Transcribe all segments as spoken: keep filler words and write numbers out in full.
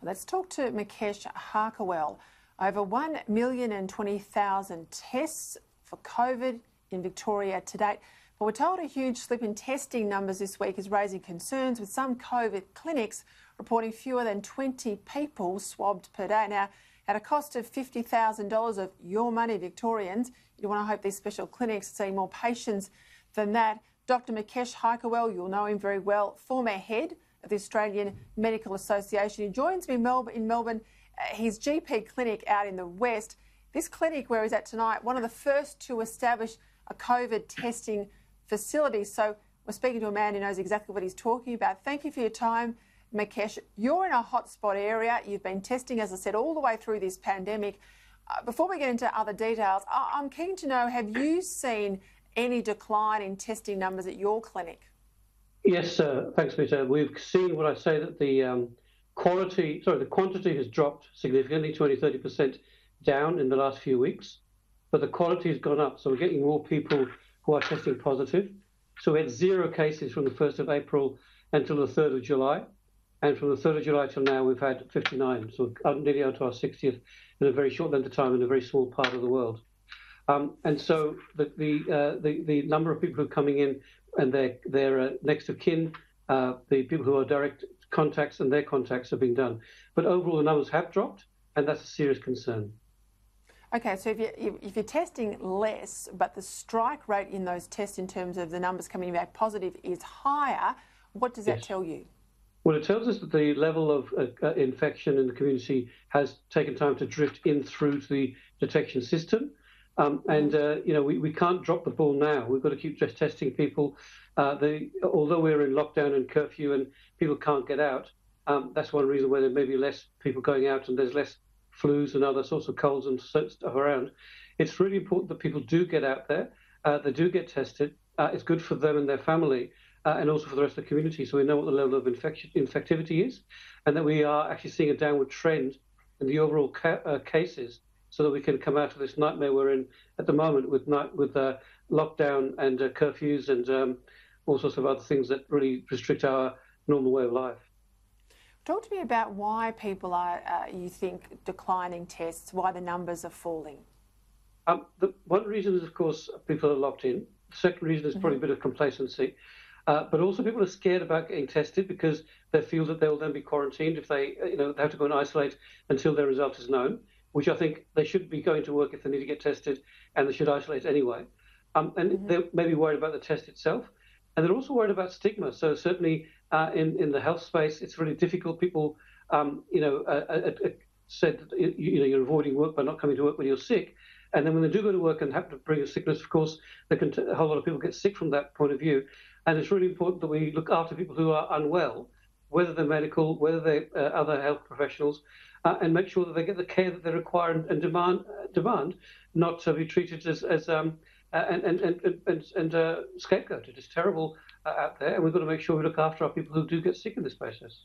Let's talk to Mukesh Haikerwal. Over one million twenty thousand tests for COVID in Victoria to date. But we're told a huge slip in testing numbers this week is raising concerns, with some COVID clinics reporting fewer than twenty people swabbed per day. Now, at a cost of fifty thousand dollars of your money, Victorians, you want to hope these special clinics see more patients than that. Doctor Mukesh Haikerwal, you'll know him very well, former head of the Australian Medical Association. He joins me in Melbourne. In Melbourne, uh, his G P clinic out in the West. This clinic where he's at tonight, one of the first to establish a COVID testing facility. So we're speaking to a man who knows exactly what he's talking about. Thank you for your time, Mukesh. You're in a hotspot area. You've been testing, as I said, all the way through this pandemic. Uh, before we get into other details, I- I'm keen to know, have you seen any decline in testing numbers at your clinic? Yes, uh, thanks, Peter. We've seen what I say that the um, quality, sorry, the quantity has dropped significantly, twenty, thirty percent down in the last few weeks, but the quality has gone up. So we're getting more people who are testing positive. So we had zero cases from the first of April until the third of July. And from the third of July till now, we've had fifty-nine. So we're nearly on to our sixtieth in a very short length of time in a very small part of the world. Um, and so the the, uh, the the number of people who are coming in and their their uh, next of kin, uh, the people who are direct contacts and their contacts are being done. But overall, the numbers have dropped, and that's a serious concern. Okay, so if you're, if you're testing less, but the strike rate in those tests in terms of the numbers coming back positive is higher, what does that Yes. tell you? Well, it tells us that the level of uh, uh, infection in the community has taken time to drift in through to the detection system. Um, and, uh, you know, we, we can't drop the ball now. We've got to keep just testing people. Uh, the, although we're in lockdown and curfew and people can't get out, um, that's one reason why there may be less people going out and there's less flus and other sorts of colds and stuff around. It's really important that people do get out there. Uh, they do get tested. Uh, it's good for them and their family uh, and also for the rest of the community. So we know what the level of infection, infectivity is, and that we are actually seeing a downward trend in the overall ca uh, cases, so that we can come out of this nightmare we're in at the moment with night, with uh, lockdown and uh, curfews and um, all sorts of other things that really restrict our normal way of life. Talk to me about why people are, uh, you think, declining tests, why the numbers are falling. Um, the, one reason is, of course, people are locked in. The second reason is probably mm-hmm. a bit of complacency. Uh, but also people are scared about getting tested because they feel that they will then be quarantined if they, you know, they have to go and isolate until their result is known, which I think they should be going to work if they need to get tested, and they should isolate anyway. Um, and mm-hmm. they may be worried about the test itself. And they're also worried about stigma. So certainly uh, in, in the health space, it's really difficult. People, um, you know, uh, uh, uh, said, that, you, you know, you're avoiding work by not coming to work when you're sick. And then when they do go to work and have to bring a sickness, of course, they can t a whole lot of people get sick from that point of view. And it's really important that we look after people who are unwell, whether they're medical, whether they're uh, other health professionals, uh, and make sure that they get the care that they require and, and demand, uh, demand, not to be treated as, as um, uh, and and and and, and uh, scapegoated. It's terrible uh, out there, and we've got to make sure we look after our people who do get sick in this process.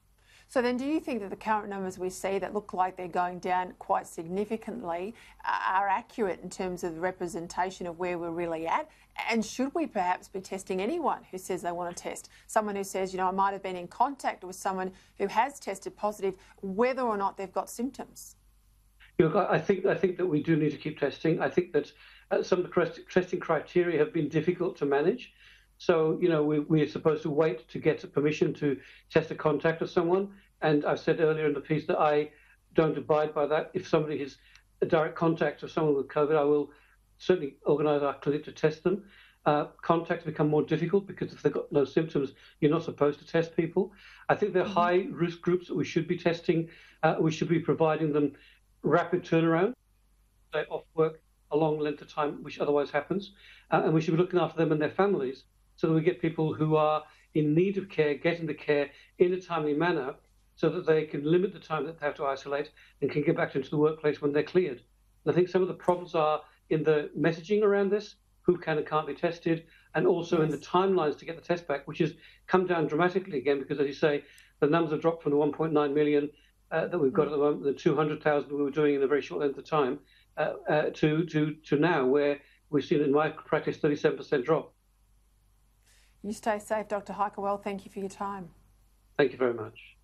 So then, do you think that the current numbers we see that look like they're going down quite significantly are accurate in terms of the representation of where we're really at? And should we perhaps be testing anyone who says they want to test? Someone who says, you know, I might have been in contact with someone who has tested positive, whether or not they've got symptoms? Look, I think I think that we do need to keep testing. I think that uh, some of the testing criteria have been difficult to manage. So, you know, we, we're supposed to wait to get permission to test a contact of someone. And I've said earlier in the piece that I don't abide by that. If somebody is a direct contact of someone with COVID, I will certainly organise our clinic to test them. Uh, contacts become more difficult because if they've got no symptoms, you're not supposed to test people. I think they're mm-hmm. high risk groups that we should be testing. Uh, we should be providing them rapid turnaround. They're off work a long length of time, which otherwise happens. Uh, and we should be looking after them and their families, so that we get people who are in need of care, getting the care in a timely manner, so that they can limit the time that they have to isolate and can get back into the workplace when they're cleared. And I think some of the problems are in the messaging around this, who can and can't be tested, and also yes. in the timelines to get the test back, which has come down dramatically again, because as you say, the numbers have dropped from the one point nine million uh, that we've got mm. at the moment, the two hundred thousand we were doing in a very short length of time, uh, uh, to, to, to now, where we've seen in my practice thirty-seven percent drop. You stay safe, Doctor Haikerwal. Thank you for your time. Thank you very much.